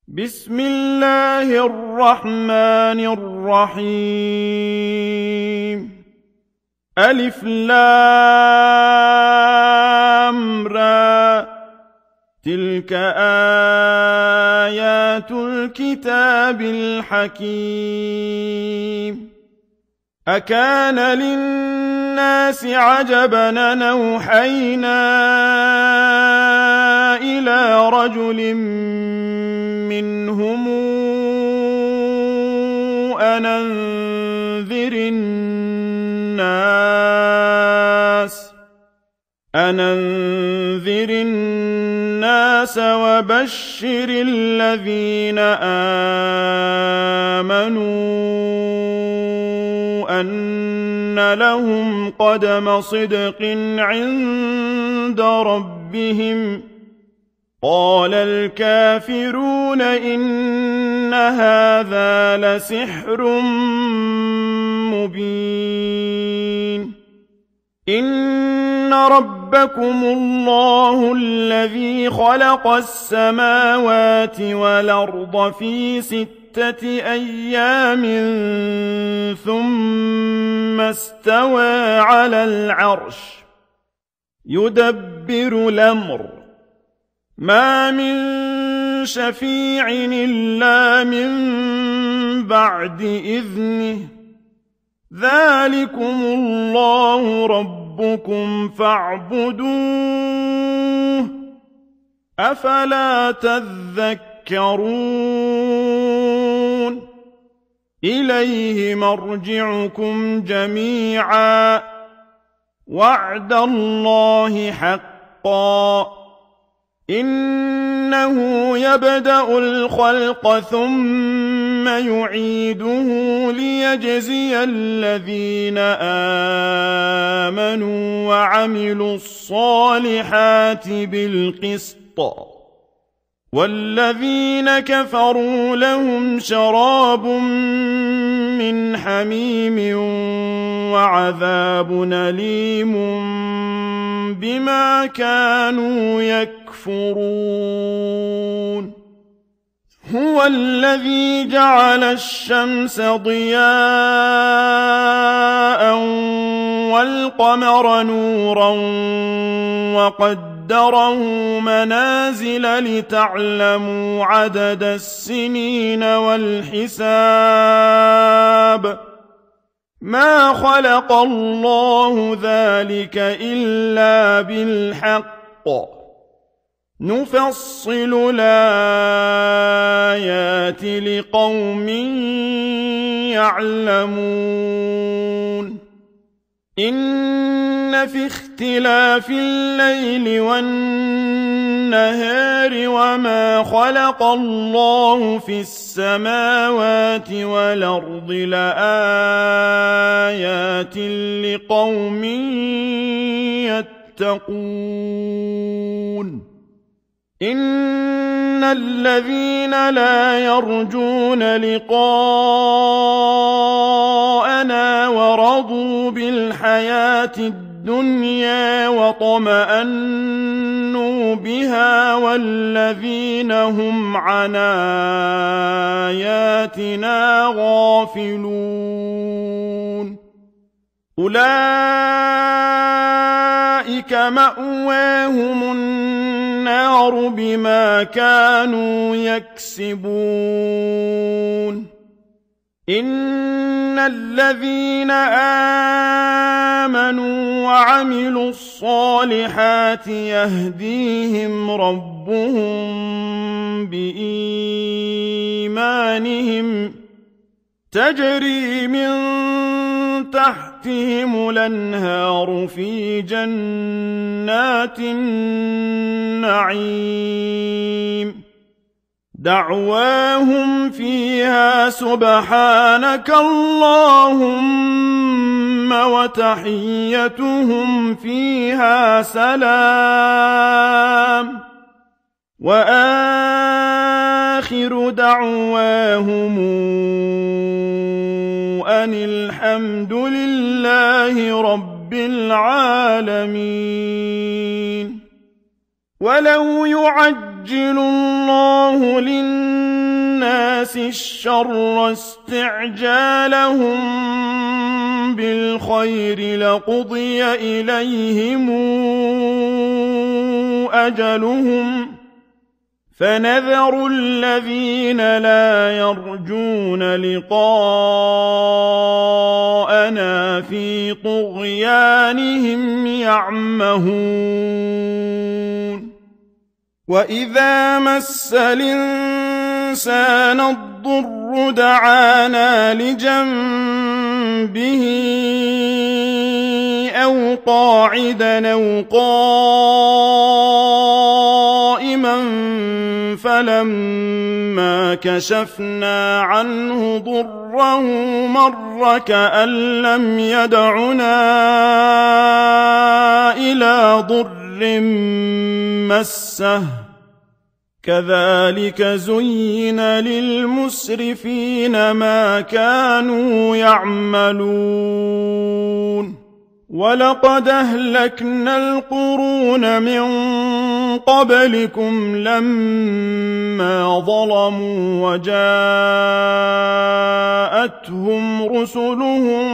بسم الله الرحمن الرحيم ألف لام را تلك آيات الكتاب الحكيم أكان للناس عجبا أن أوحينا إلى رجل منهم أن أنذر الناس وبشر الذين آمنوا أن لهم قدم صدق عند ربهم قال الكافرون إن هذا لسحر مبين إن ربكم الله الذي خلق السماوات والأرض في 6 أيام ثم استوى على العرش يدبر الأمر ما من شفيع إلا من بعد إذنه ذلكم الله ربكم فاعبدوه أفلا تذكرون إليه مرجعكم جميعا وعد الله حقا إنه يبدأ الخلق ثم يعيده ليجزي الذين آمنوا وعملوا الصالحات بالقسط والذين كفروا لهم شراب من حميم وعذاب أليم بما كانوا يكفرون هو الذي جعل الشمس ضياء والقمر نورا وقدره منازل لتعلموا عدد السنين والحساب ما خلق الله ذلك إلا بالحق نفصل الآيات لقوم يعلمون إن في اختلاف الليل والنهار وما خلق الله في السماوات والأرض لآيات لقوم يتقون إن الذين لا يرجون لقاءنا ورضوا بالحياة الدنيا وطمأنوا بها والذين هم عن آياتنا غافلون أولئك مأواهم النار بما كانوا يكسبون إن الذين آمنوا وعملوا الصالحات يهديهم ربهم بإيمانهم تجري من تحتهم الأنهار في جنات النعيم دعواهم فيها سبحانك اللهم وتحيتهم فيها سلام وآخر دعواهم أن الحمد لله رب العالمين ولو يعجل يعجل الله للناس الشر استعجالهم بالخير لقضي إليهم أجلهم فنذر الذين لا يرجون لقاءنا في طغيانهم يعمهون وإذا مس الإنسان الضر دعانا لجنبه أو قاعدا أو قائما فلما كشفنا عنه ضره مر كأن لم يدعنا إلى ضر مسه كذلك زين للمسرفين ما كانوا يعملون ولقد أهلكنا القرون من قبلكم لما ظلموا وجاءتهم رسلهم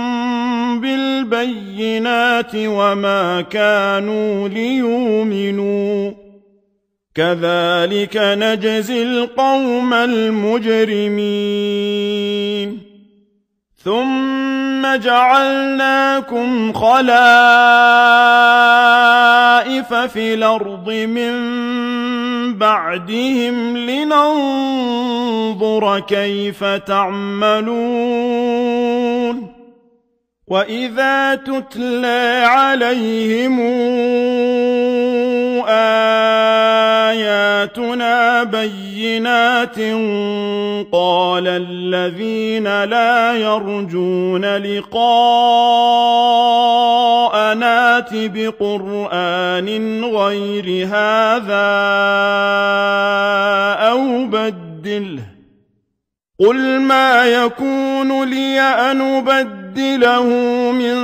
بالبينات وما كانوا ليؤمنوا كذلك نجزي القوم المجرمين ثم جعلناكم خلائف في الأرض من بعدهم لننظر كيف تعملون وإذا تتلى عليهم آياتنا بينات قال الذين لا يرجون لقاءنا ائت بقرآن غير هذا أو بدله قل ما يكون لي أن أبدله من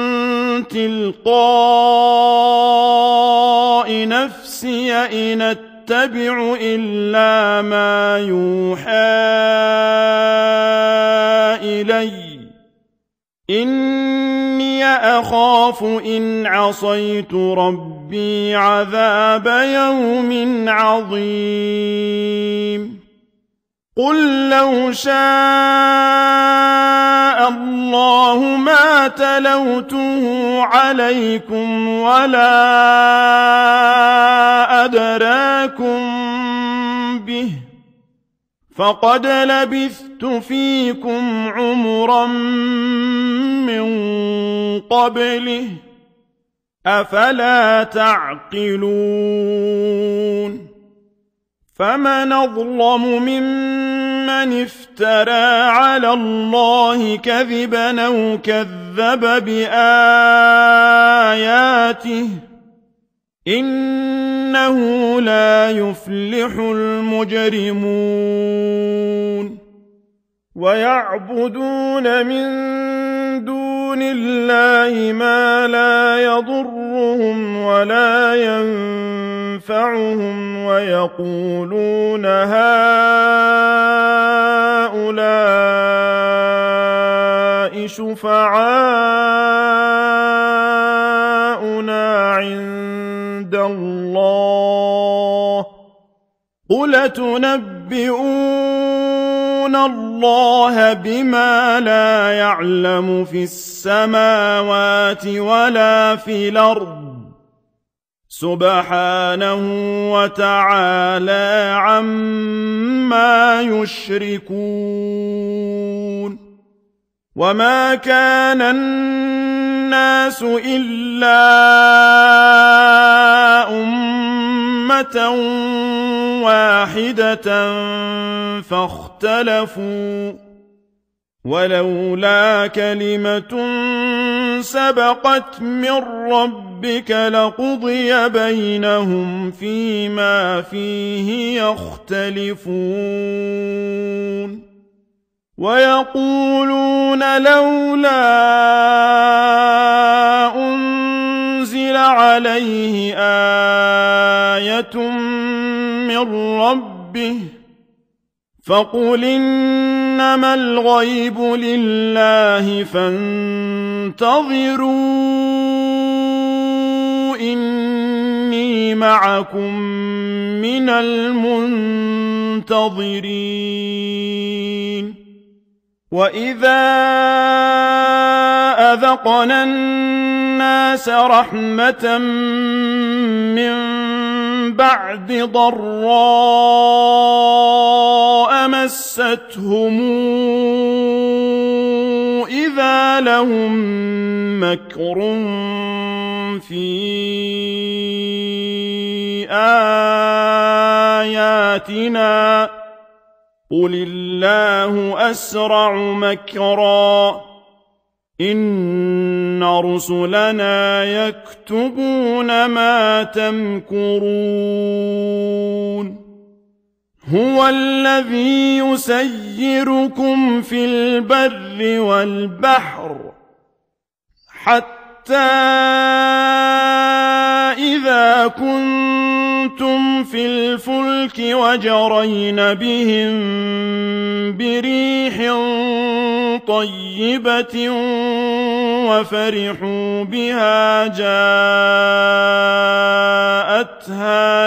تلقاء نفسي إن أتبع إلا ما يوحى إلي إني أخاف إن عصيت ربي عذاب يوم عظيم قل لو شاء الله ما تلوته عليكم ولا أدراكم به فقد لبثت فيكم عمرا من قبله أفلا تعقلون فمن أظلم ممن افترى على الله كذبا أو كذب بآياته إنه لا يفلح المجرمون ويعبدون من دون الله ما لا يضرهم ولا ينفعهم ويقولون هؤلاء شفعاؤنا عند الله قل تنبئون الله بما لا يعلم في السماوات ولا في الأرض سبحانه وتعالى عما يشركون وما كان الناس إلا أمة واحدة فاختلفوا ولولا كلمة سبقت من ربك لقضي بينهم فيما فيه يختلفون ويقولون لولا أنزل عليه آية من ربه فقل إنما الغيب لله فانتظروا إني معكم من المنتظرين وإذا أذقنا الناس رحمة من بعد ضراء مستهم إذا لهم مكر في آياتنا قل الله أسرع مكرا إن رسلنا يكتبون ما تمكرون هو الذي يسيركم في البر والبحر حتى إذا كنتم في الفلك وجرين بهم بريح طيبة وفرحوا بها جاءتها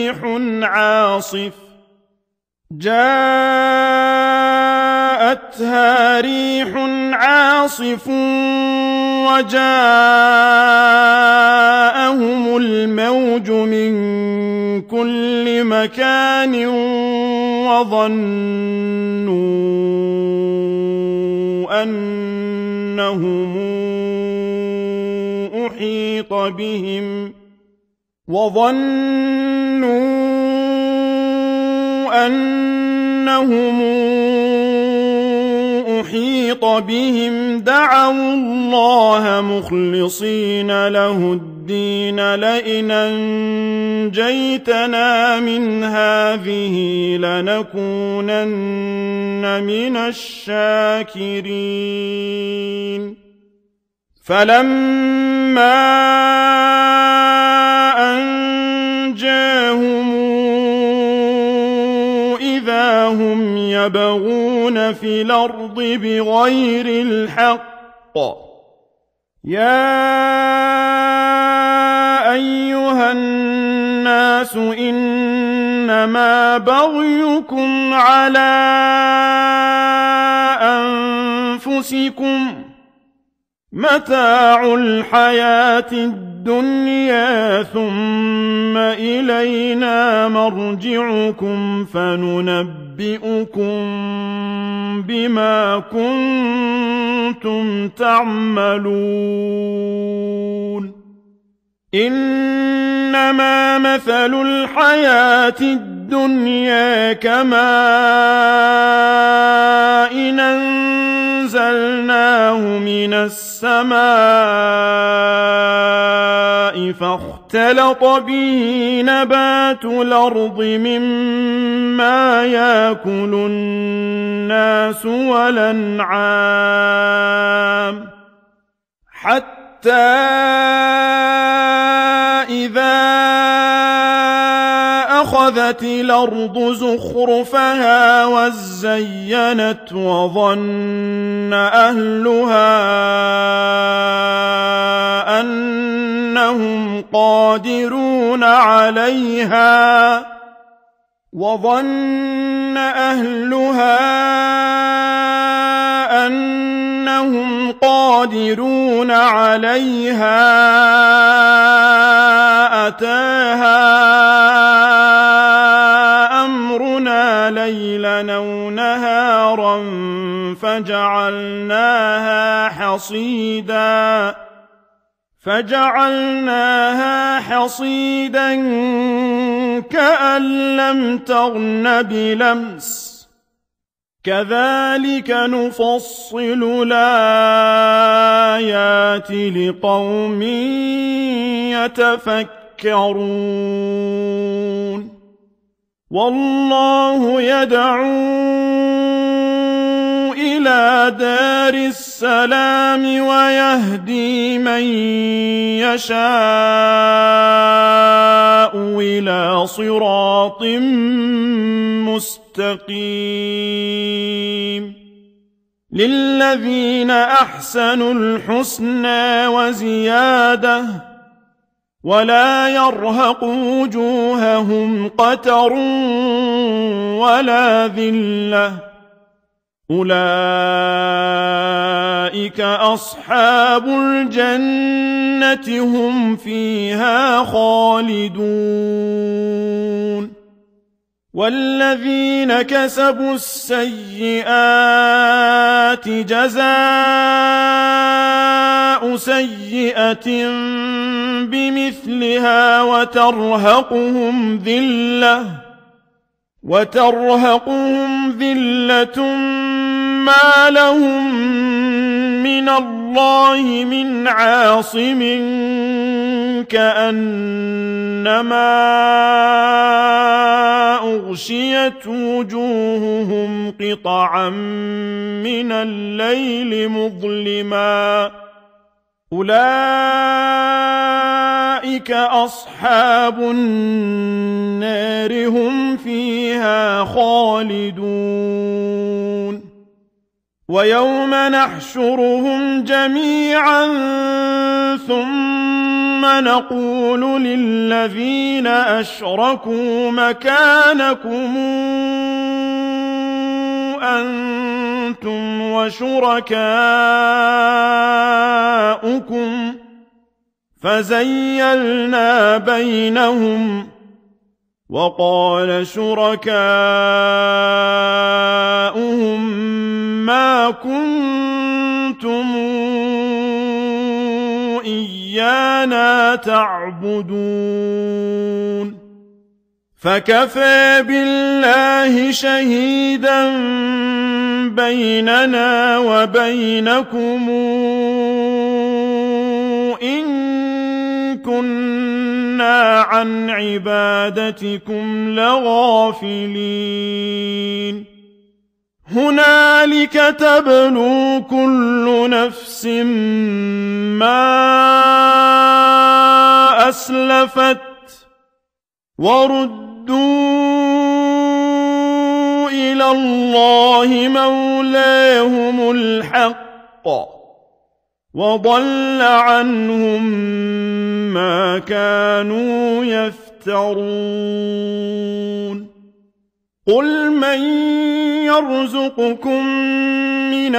ريح عاصف وجاءهم الموج من كل مكان وظنوا أنهم أحيط بهم دعوا الله مخلصين له الدين لئن أنجيتنا من هذه لنكونن من الشاكرين فلما أنجاهم إذا هم يبغون في الأرض بغير الحق يا أيها الناس إنما بغيكم على أنفسكم متاع الحياة الدنيا ثم إلينا مرجعكم فننبئكم بما كنتم تعملون إنما مثل الحياة الدنيا كماء أنزلناه من السماء فاختلط به نبات الأرض مما يأكل الناس والأنعام حتى إذا أخذت الأرض زخرفها وزينت وظن أهلها أنهم قادرون عليها أتاها أمرنا ليلا أو نهارا فجعلناها حصيدا كأن لم تغن بلمس كذلك نفصل الآيات لقوم يتفكرون والله يدعو إلى إلى دار السلام ويهدي من يشاء إلى صراط مستقيم للذين أحسنوا الحسنى وزيادة ولا يرهق وجوههم قتر ولا ذلة أولئك أصحاب الجنة هم فيها خالدون والذين كسبوا السيئات جزاء سيئة بمثلها وترهقهم ذلة ما لهم من الله من عاصم كأنما أغشيت وجوههم قطعا من الليل مظلما أولئك أصحاب النار هم فيها خالدون ويوم نحشرهم جميعا ثم نقول للذين أشركوا مكانكم أنتم وشركاؤكم فزيلنا بينهم وقال شركاؤهم ما كنتم إيانا تعبدون فكفى بالله شهيدا بيننا وبينكم إن كنا عن عبادتكم لغافلين هنالك تبلو كل نفس ما أسلفت وردوا إلى الله مولاهم الحق وضل عنهم ما كانوا يفترون قل من يرزقكم من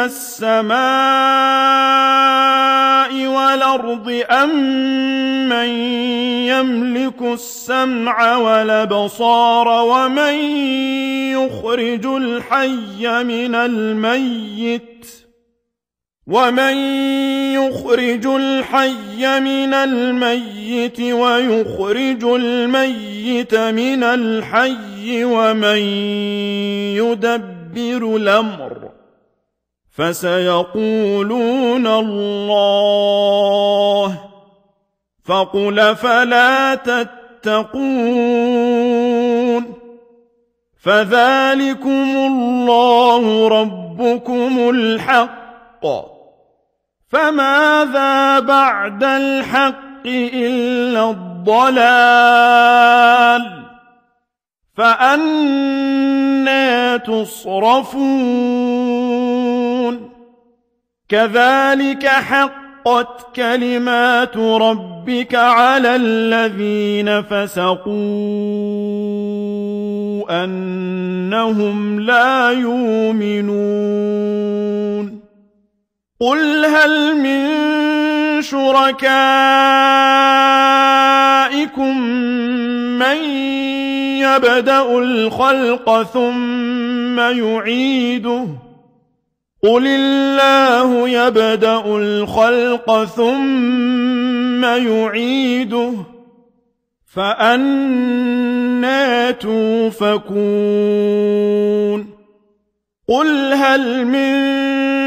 السماء والأرض أم من يملك السمع والأبصار ومن يخرج الحي من الميت ويخرج الميت من الحي ومن يدبر الأمر فسيقولون الله فقل فلا تتقون فذلكم الله ربكم الحق فماذا بعد الحق إلا الضلال فأنى تصرفون كذلك حقت كلمات ربك على الذين فسقوا أنهم لا يؤمنون قل هل من شركائكم من يبدأ الخلق ثم يعيده قل الله يبدأ الخلق ثم يعيده فأنى توفكون قل هل من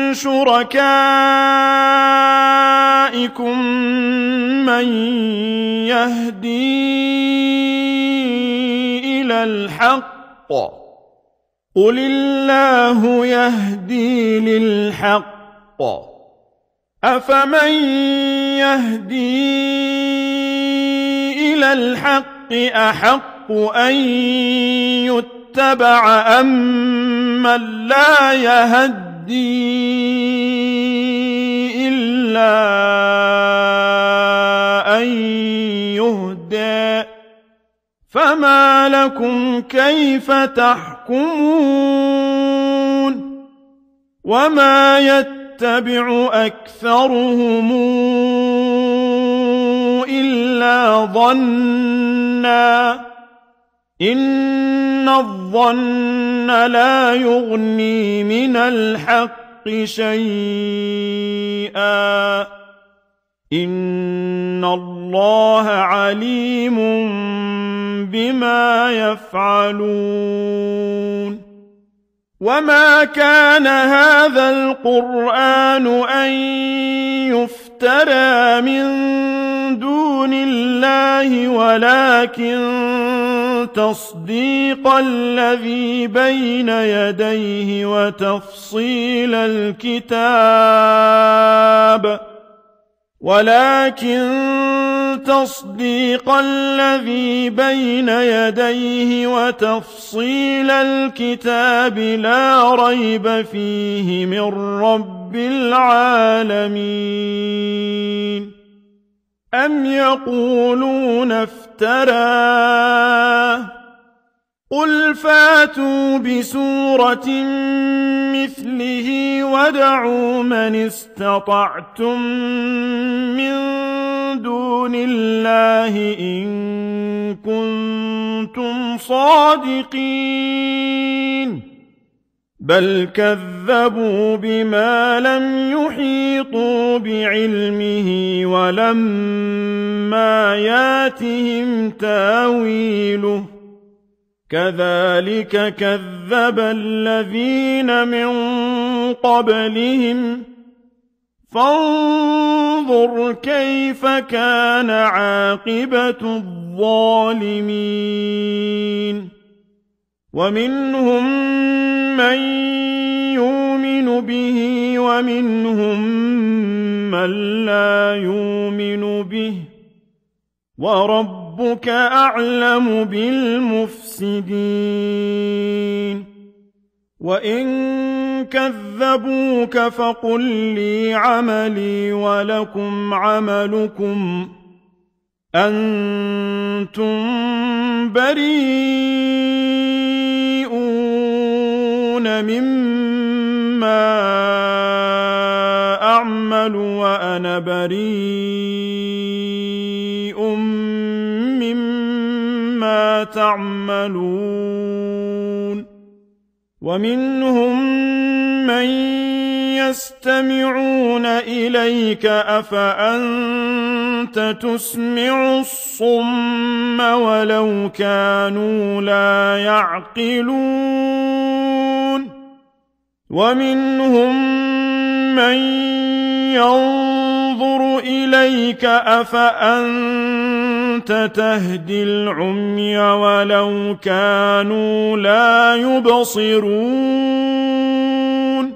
شركائكم من يهدي إلى الحق قل الله يهدي للحق أفمن يهدي إلى الحق أحق أن يتبع أمن لا يهدي إلا أن يهدى فما لكم كيف تحكمون وما يتبع أكثرهم إلا ظنا إن الظن لا يغني من الحق شيئا إن الله عليم بما يفعلون وما كان هذا القرآن أن يفترى من دون الله ولكن تصديق الذي بين يديه وتفصيل الكتاب لا ريب فيه من رب العالمين أم يقولون افتراه قل فاتوا بسورة مثله وادعوا من استطعتم من دون الله إن كنتم صادقين بل كذبوا بما لم يحيطوا بعلمه ولما ياتهم تاويله كذلك كذب الذين من قبلهم فانظر كيف كان عاقبة الظالمين ومنهم من يؤمن به ومنهم من لا يؤمن به وربك أعلم بالمفسدين وإن كذبوك فقل لي عملي ولكم عملكم أنتم بريئون مما أعمل وأنا بريء مما تعملون ومنهم من يستمعون إليك أفأنت تسمع الصم ولو كانوا لا يعقلون ومنهم من ينظر إليك أفأنت تهدي العمي ولو كانوا لا يبصرون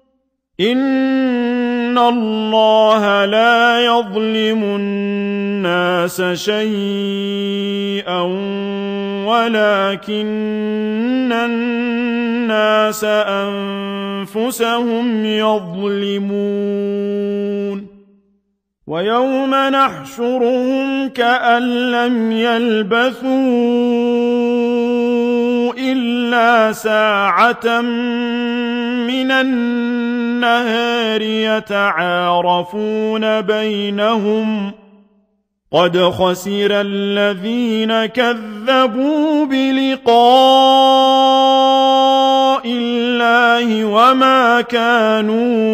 إن الله لا يظلم الناس شيئا ولكن الناس أنفسهم يظلمون ويوم نحشرهم كأن لم يلبثوا إلا ساعة من النهار يتعارفون بينهم قد خسر الذين كذبوا بلقاء الله وما كانوا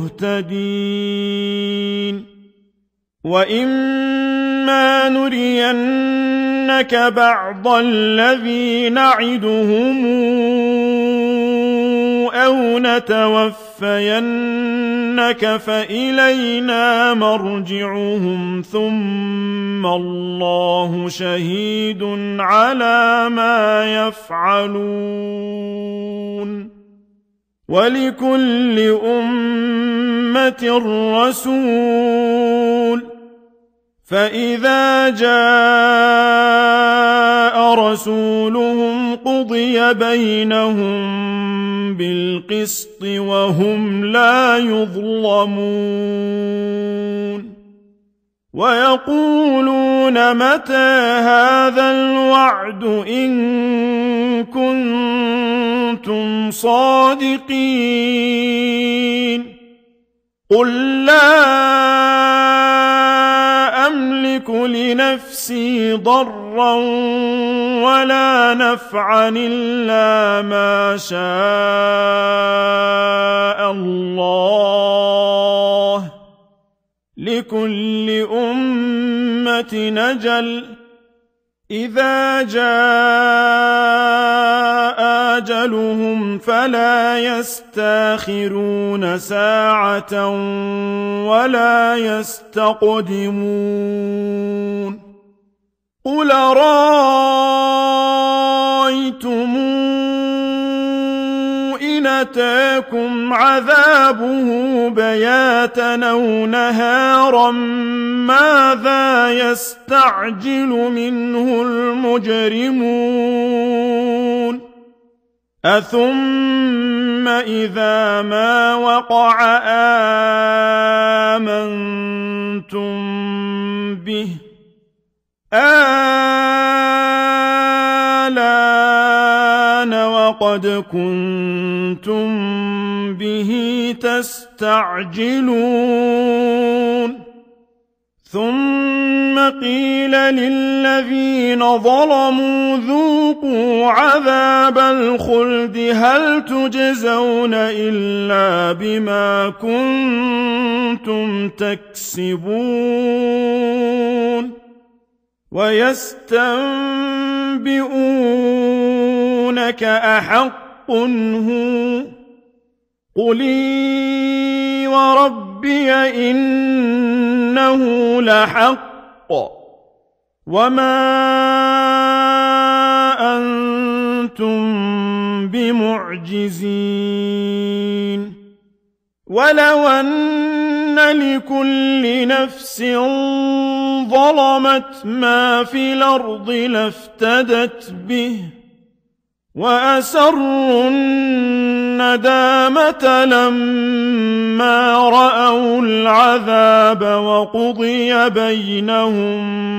مهتدين وإما نرينك بعض الذي نعدهم أو نتوفينك نتوفينك فإلينا مرجعهم ثم الله شهيد على ما يفعلون ولكل أمة رسول فإذا جاء رسولهم قضي بينهم بالقسط وهم لا يظلمون ويقولون متى هذا الوعد إن كنتم صادقين قل لا أملك لنفسي ضرا ولا نفعا إلا ما شاء الله لكل أمة أجل إذا جاء أجلهم فلا يستاخرون ساعة ولا يستقدمون قل رأيتم إن أتاكم عذابه بياتا أو نهارا ماذا يستعجل منه المجرمون أثم إذا ما وقع آمنتم به آلان وقد كنتم به تستعجلون ثم قيل للذين ظلموا ذوقوا عذاب الخلد هل تجزون إلا بما كنتم تكسبون ويستنبئونك أحق هو قل إي وربي إنه لحق وما أنتم بمعجزين ولو أن لكل نفس ظلمت ما في الأرض لافتدت به وأسروا الندامة لما رأوا العذاب وقضي بينهم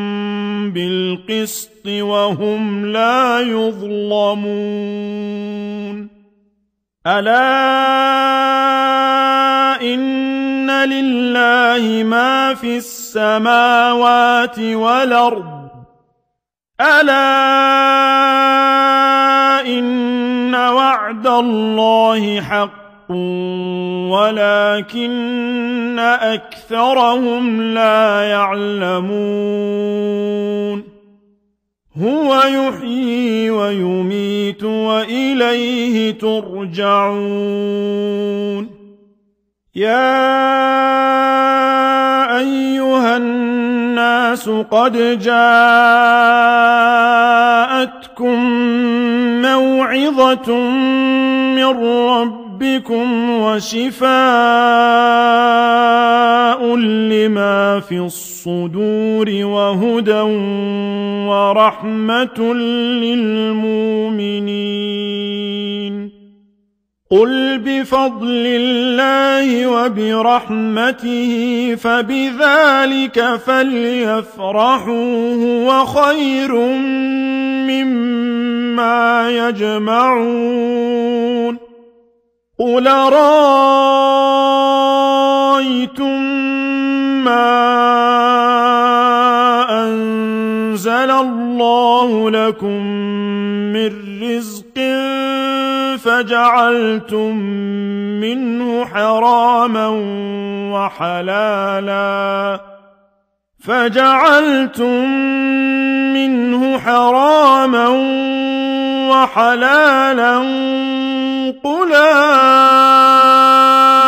بالقسط وهم لا يظلمون ألا إن لله ما في السماوات والأرض ألا إن وعد الله حق ولكن أكثرهم لا يعلمون هو يحيي ويميت وإليه ترجعون يا أيها الناس قد جاءتكم موعظة من ربكم وشفاء لما في الصدور وهدى ورحمة للمؤمنين قل بفضل الله وبرحمته فبذلك فليفرحوا هو خير مما يجمعون قل رأيتم ما أنزل الله لكم من رزق فجعلتم منه حراما وحلالا قل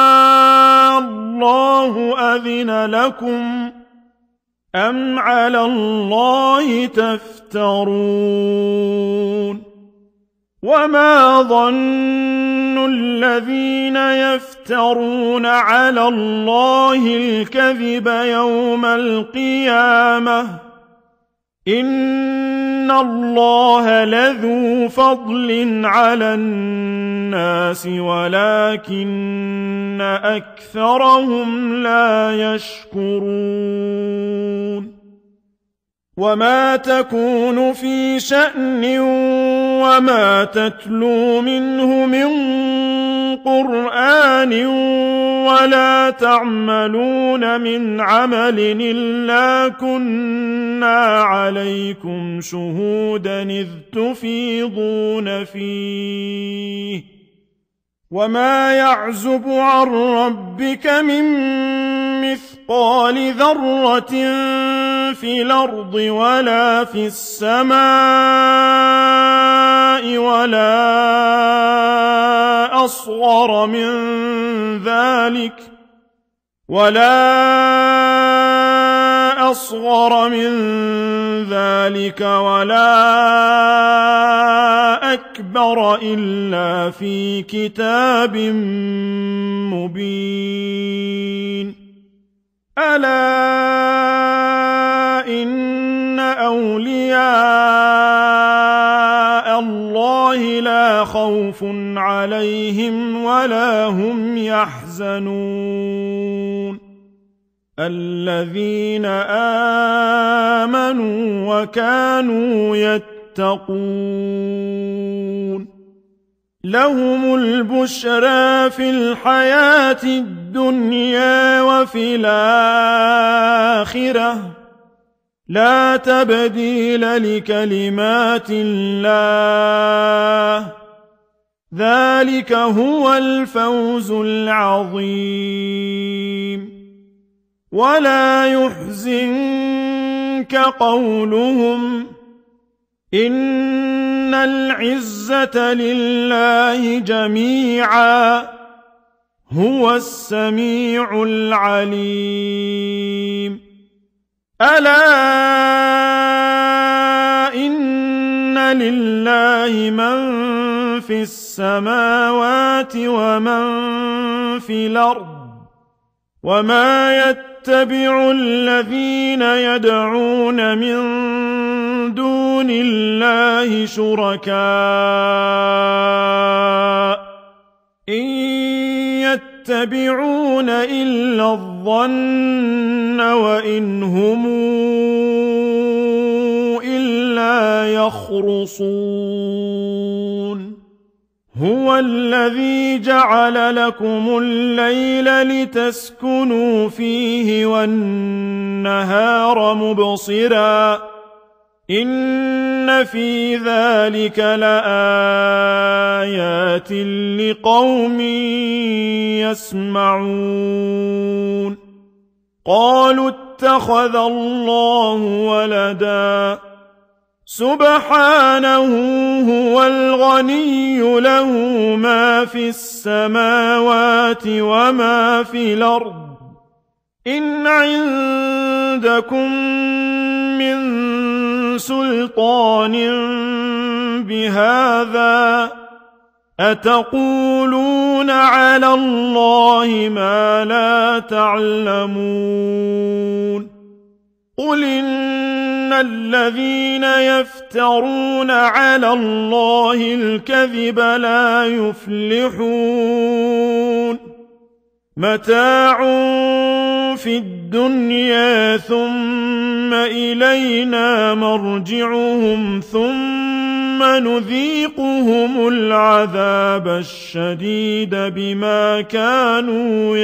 الله أذن لكم أم على الله تفترون وما ظن الذين يفترون على الله الكذب يوم القيامة إن الله لذو فضل على الناس ولكن أكثرهم لا يشكرون وما تكون في شأن وما تتلو منه من قرآن ولا تعملون من عمل إلا كنا عليكم شهودا إذ تفيضون فيه وما يعزب عن ربك من مثقال ذرة في الأرض ولا في السماء ولا أصغر من ذلك ولا أكبر إلا في كتاب مبين ألا إن أولياء الله لا خوف عليهم ولا هم يحزنون الذين آمنوا وكانوا يتقون لهم البشرى في الحياة الدنيا وفي الآخرة لا تبديل لكلمات الله ذلك هو الفوز العظيم ولا يحزنك قولهم إن العزة لله جميعا هو السميع العليم ألا إن لله من في السماوات ومن في الأرض وما يتبع الذين يدعون من دون الله شركاء إن يتبعون إلا الظن وإن هم إلا يخرصون هو الذي جعل لكم الليل لتسكنوا فيه والنهار مبصرا إن في ذلك لآيات لقوم يسمعون قالوا اتخذ الله ولدا سبحانه هو الغني له ما في السماوات وما في الأرض إن عندكم من سلطان بهذا أتقولون على الله ما لا تعلمون قل إن الذين يفترون على الله الكذب لا يفلحون متاع في الدنيا ثم إلينا مرجعهم ثم نذيقهم العذاب الشديد بما كانوا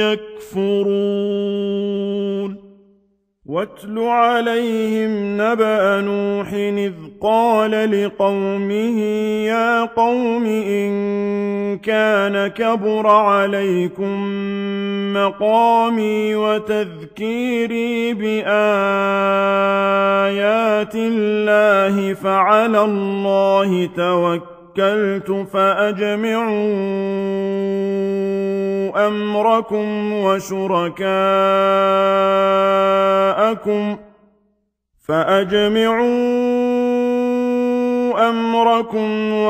يكفرون واتل عليهم نبأ نوح إذ قال لقومه يا قوم إن كان كبر عليكم مقامي وتذكيري بآيات الله فعلى الله توكلت فأجمعوا أمركم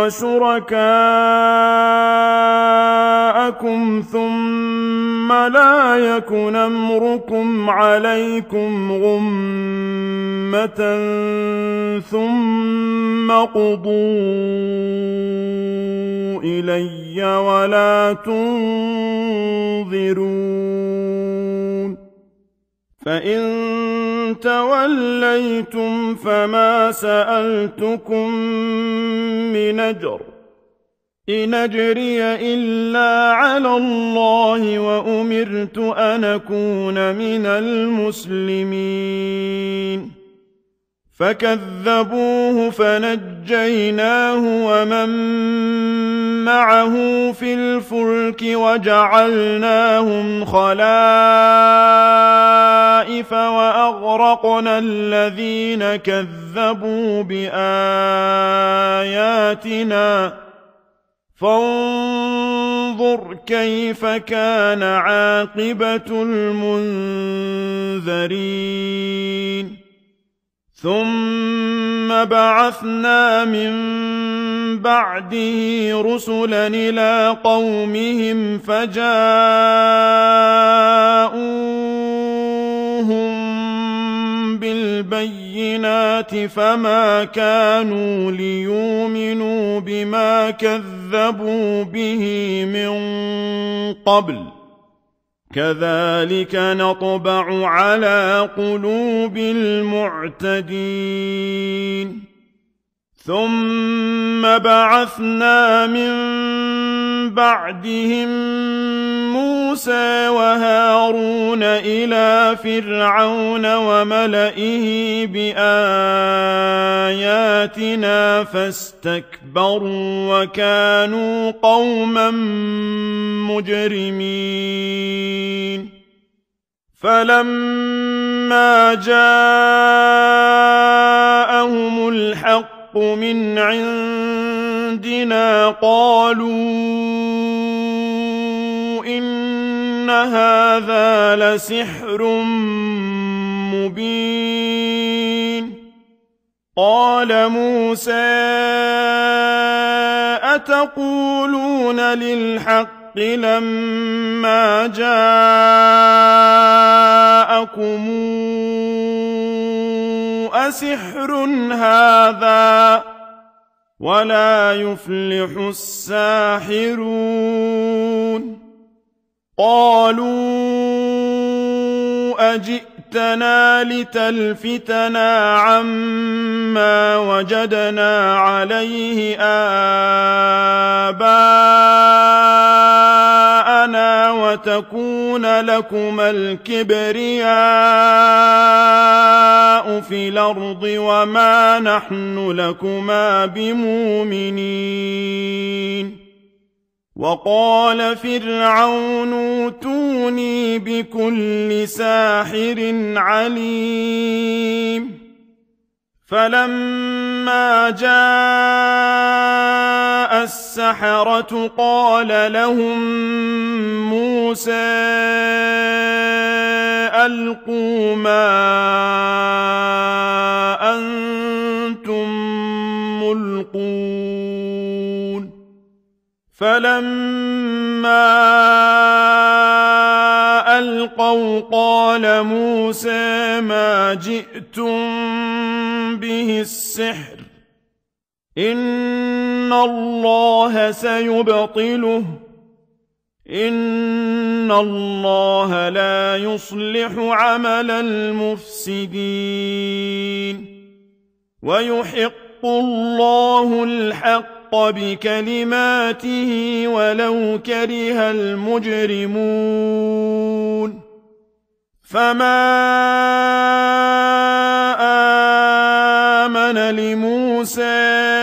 وشركاءكم ثم لا يكن أمركم عليكم غمة ثم قضوا إلي ولا تنظرون فإن توليتم فما سألتكم من أجر إن أجري إلا على الله وأمرت أن أكون من المسلمين فكذبوه فنجيناه ومن معه في الفلك وجعلناهم خلائف وأغرقنا الذين كذبوا بآياتنا فانظر كيف كان عاقبة المنذرين ثم بعثنا من بعده رسلا إلى قومهم فجاءوهم بالبينات فما كانوا ليؤمنوا بما كذبوا به من قبل كذلك نطبع على قلوب المعتدين ثم بعثنا من بعدهم موسى وهارون إلى فرعون وملئه بآياتنا فاستكبروا وكانوا قوما مجرمين فلما جاءهم الحق من عندنا قالوا إن هذا لسحر مبين قال موسى أتقولون للحق لما جاءكم أسحر هذا ولا يفلح الساحرون قالوا أجئتنا لتلفتنا عما وجدنا عليه آباءنا وتكون لكما الكبرياء في الأرض وما نحن لكما بمؤمنين وقال فرعون ائتوني بكل ساحر عليم فلما جاء السحرة قال لهم موسى ألقوا ما أنتم ملقون فلما ألقوا قال موسى ما جئتم به السحر إن الله سيبطله إن الله لا يصلح عمل المفسدين ويحق الله الحق بكلماته ولو كره المجرمون فما آمن لموسى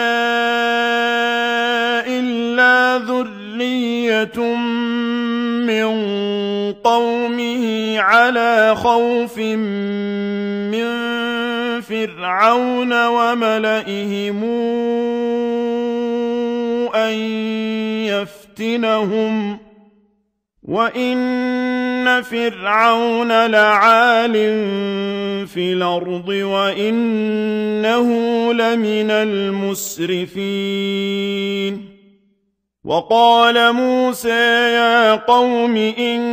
إلا ذرية من قومه على خوف من فرعون وملئهم أن يفتنهم وَإِنَّ فِرْعَوْنَ لَعَالٍ فِي الْأَرْضِ وَإِنَّهُ لَمِنَ الْمُسْرِفِينَ وَقَالَ مُوسَىٰ يَا قَوْمِ إِن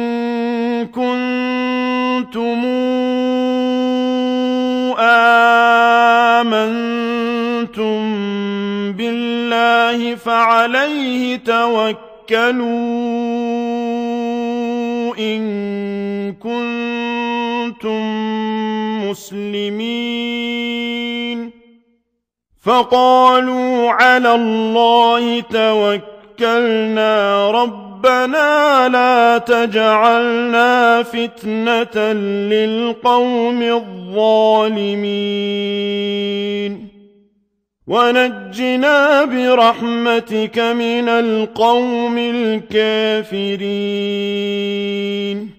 كُنتُمْ آمَنتُم بِاللَّهِ فَعَلَيْهِ تَوَكَّلُوا إِن كُنتُم مُّسْلِمِينَ فَقَالُوا عَلَى اللَّهِ توكلنا ربنا لا تجعلنا فتنة للقوم الظالمين ونجنا برحمتك من القوم الكافرين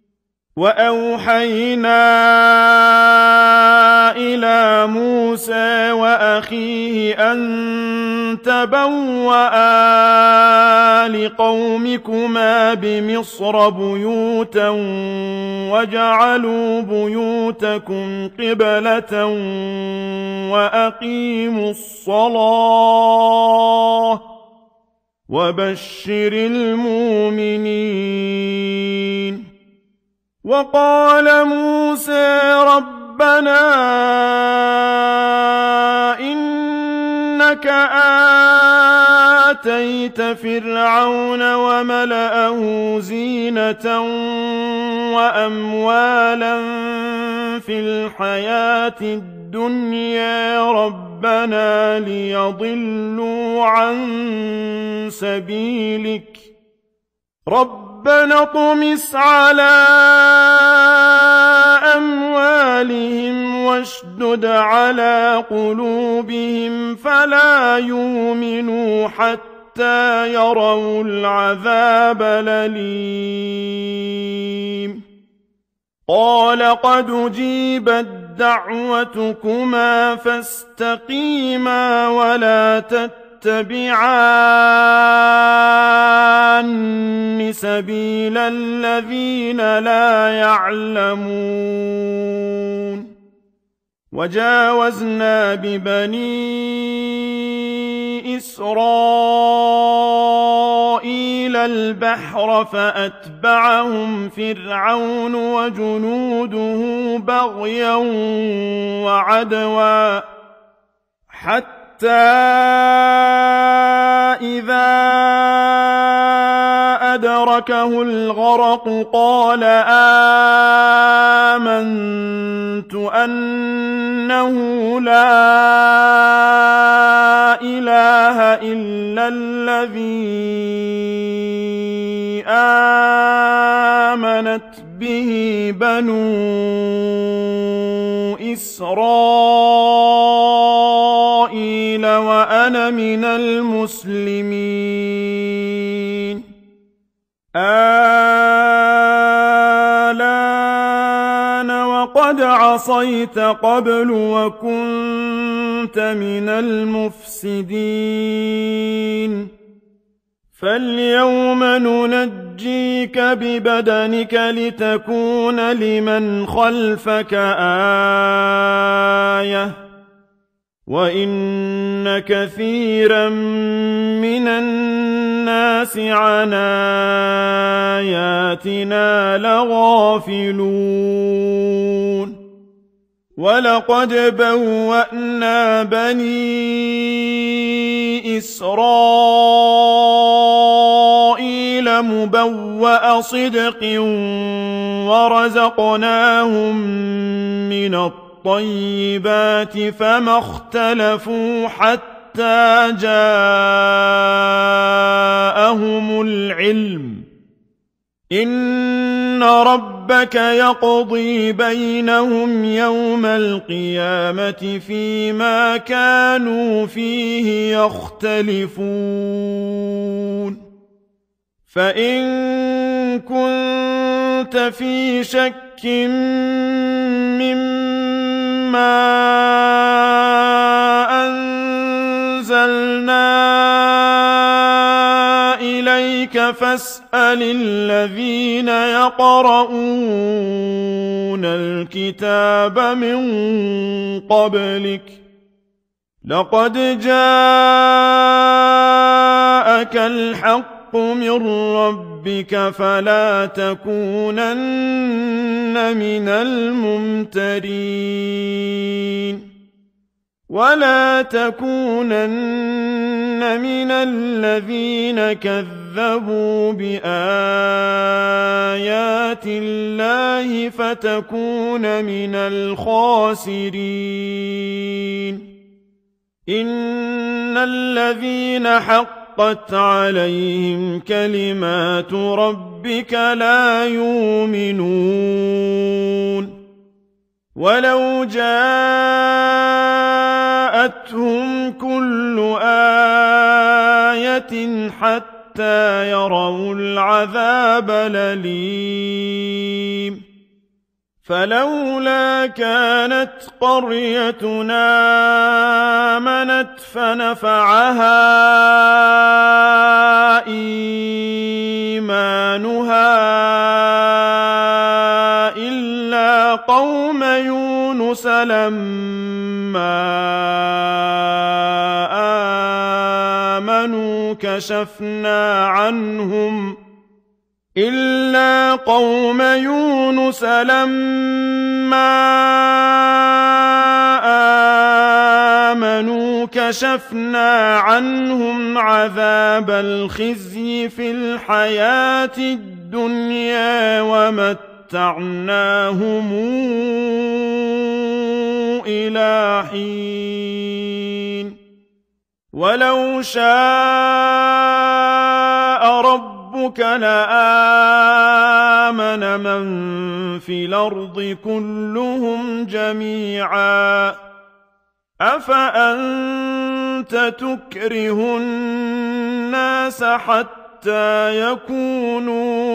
وأوحينا إلى موسى وأخيه أن تبوأ لقومكما بمصر بيوتا واجعلوا بيوتكم قبلة وأقيموا الصلاة وبشر المؤمنين وقال موسى ربنا إنك آتيت فرعون وملأه زينة وأموالا في الحياة الدنيا ربنا ليضلوا عن سبيلك ربنا اطمس على أموالهم واشدد على قلوبهم فلا يؤمنوا حتى يروا العذاب الأليم قال قد أجيبت دعوتكما فاستقيما ولا تتبعان سبيل الذين لا يعلمون وجاوزنا ببني إسرائيل البحر فأتبعهم فرعون وجنوده بغيا وعدوا حتى إذا أدركه الغرق قال آمنت أنه لا إله إلا الذي آمنت به بنو إسرائيل وأنا من المسلمين الآن وقد عصيت قبل وكنت من المفسدين فاليوم ننجيك ببدنك لتكون لمن خلفك آية وإن كثيرا من الناس عن آياتنا لغافلون ولقد بوأنا بني إسرائيل مبوأ صدق ورزقناهم من الطيبات فما اختلفوا حتى جاءهم العلم إن ربك يقضي بينهم يوم القيامة فيما كانوا فيه يختلفون فإن كنت في شك مما أنزلنا إليك ذلك فاسأل الذين يقرؤون الكتاب من قبلك لقد جاءك الحق من ربك فلا تكونن من الممترين ولا تكونن من الذين كذبوا بآيات الله فتكون من الخاسرين إن الذين حقت عليهم كلمات ربك لا يؤمنون ولو جاءتهم كل آية حتى يروا العذاب الأليم فلولا كانت قريتنا آمنت فنفعها إيمانها إلا قوم يونس لما آمنوا كشفنا عنهم عذاب الخزي في الحياة الدنيا ومتعناهم إلى حين ولو شاء ربك لآمن من في الأرض كلهم جميعا أفأنت تكره الناس حتى يكونوا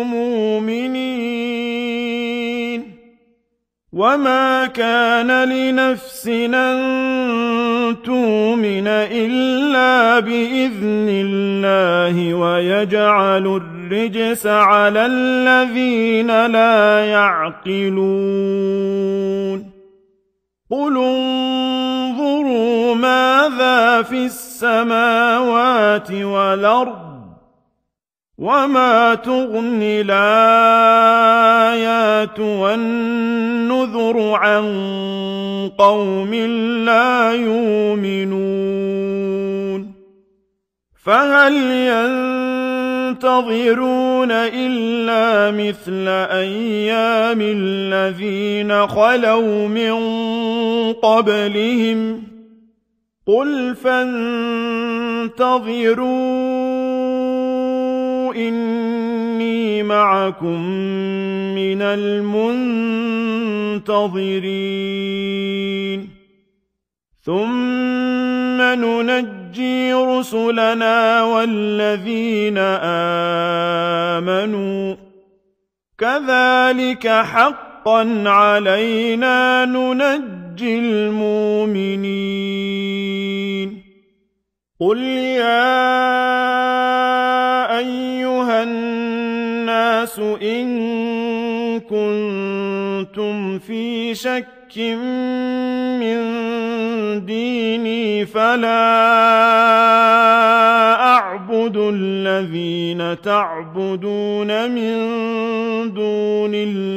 مؤمنين وما كان لنفس أن تؤمن إلا بإذن الله ويجعل الرجس على الذين لا يعقلون قل انظروا ماذا في السماوات والأرض وما تغني الآيات والنذر عن قوم لا يؤمنون فهل ينتظرون إلا مثل أيام الذين خلوا من قبلهم قل فانتظروا إني معكم من المنتظرين ثم ننجي رسلنا والذين آمنوا كذلك حقا علينا ننجي المؤمنين قل يا أيها الناس إن كنتم في شك من ديني فلا أعبد الذين تعبدون من دون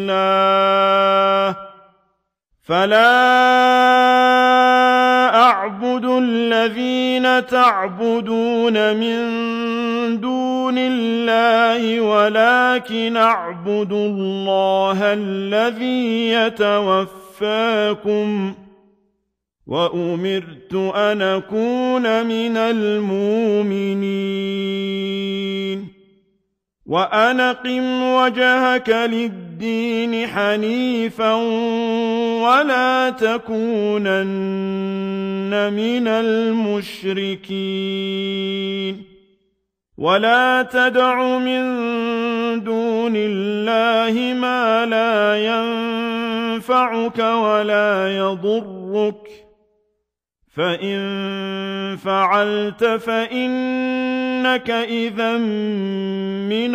الله ولكن أعبد الله الذي يتوفاكم وأمرت أن أكون من المؤمنين وأن أقم وجهك للدين حنيفا ولا تكونن من المشركين ولا تدع من دون الله ما لا ينفعك ولا يضرك فإن فعلت فإن إنك إذا من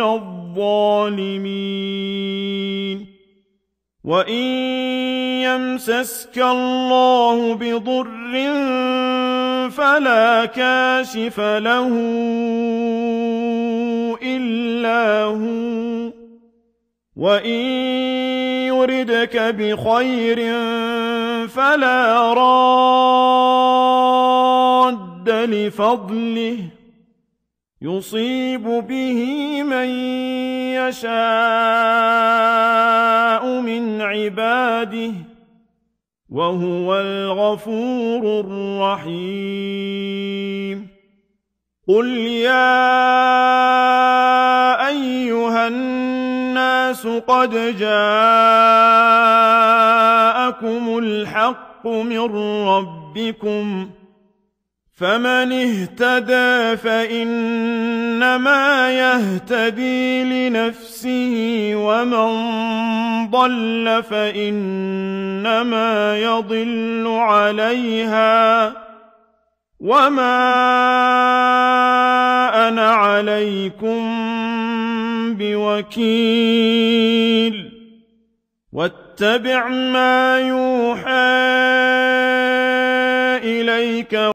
الظالمين وإن يمسسك الله بضر فلا كاشف له إلا هو وإن يردك بخير فلا راد لفضله يصيب به من يشاء من عباده وهو الغفور الرحيم قل يا أيها الناس قد جاءكم الحق من ربكم فمن اهتدى فإنما يهتدي لنفسه ومن ضل فإنما يضل عليها وما أنا عليكم بوكيل واتبع ما يوحى إليك